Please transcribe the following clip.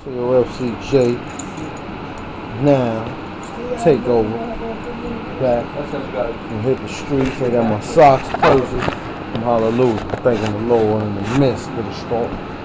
KOFCJ now take over back and hit the streets. I got my socks crazy. Hallelujah. Thanking the Lord in the midst of the storm.